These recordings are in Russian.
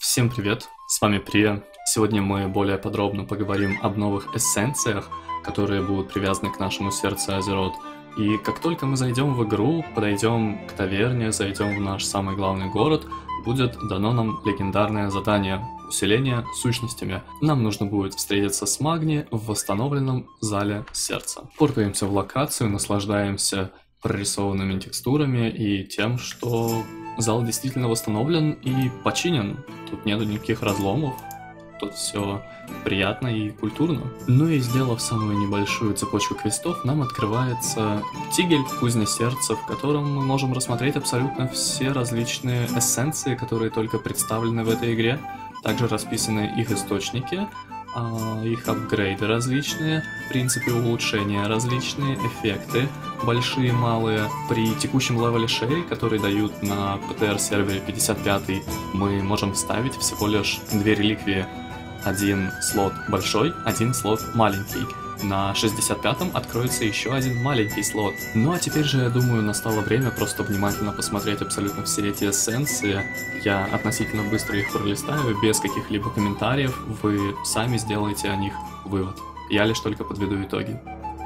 Всем привет, с вами Прия. Сегодня мы более подробно поговорим об новых эссенциях, которые будут привязаны к нашему сердцу Азерот. И как только мы зайдем в игру, подойдем к таверне, зайдем в наш самый главный город, будет дано нам легендарное задание – усиление сущностями. Нам нужно будет встретиться с Магни в восстановленном зале сердца. Порпаемся в локацию, наслаждаемся прорисованными текстурами и тем, что зал действительно восстановлен и починен. Тут нету никаких разломов, тут все приятно и культурно. Ну и сделав самую небольшую цепочку квестов, нам открывается тигель кузня сердца, в котором мы можем рассмотреть абсолютно все различные эссенции, которые только представлены в этой игре. Также расписаны их источники, их апгрейды различные, принципы улучшения различные, эффекты большие, малые. При текущем левеле шеи, который дают на PTR сервере 55, мы можем вставить всего лишь две реликвии. Один слот большой, один слот маленький. На 65-м откроется еще один маленький слот. Ну а теперь же, я думаю, настало время просто внимательно посмотреть абсолютно все эти эссенции. Я относительно быстро их пролистаю, без каких-либо комментариев. Вы сами сделаете о них вывод. Я лишь только подведу итоги.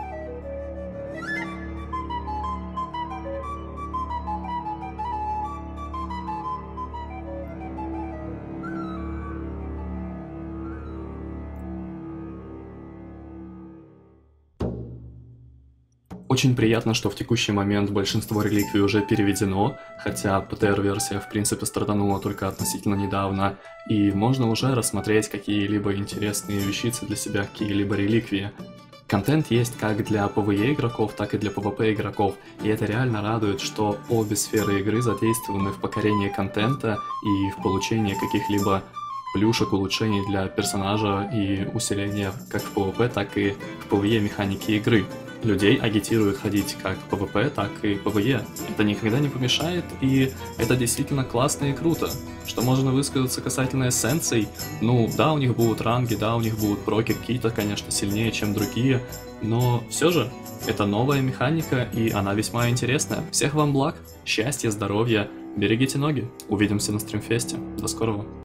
Очень приятно, что в текущий момент большинство реликвий уже переведено, хотя PTR-версия в принципе стартанула только относительно недавно, и можно уже рассмотреть какие-либо интересные вещицы для себя, какие-либо реликвии. Контент есть как для PvE игроков, так и для PvP игроков, и это реально радует, что обе сферы игры задействованы в покорении контента и в получении каких-либо плюшек, улучшений для персонажа и усиления как в PvP, так и в PvE механики игры. Людей агитируют ходить как в PvP, так и в PvE. Это никогда не помешает, и это действительно классно и круто. Что можно высказаться касательно эссенций? Ну, да, у них будут ранги, да, у них будут проки какие-то, конечно, сильнее, чем другие, но все же, это новая механика, и она весьма интересная. Всех вам благ, счастья, здоровья, берегите ноги. Увидимся на стримфесте. До скорого.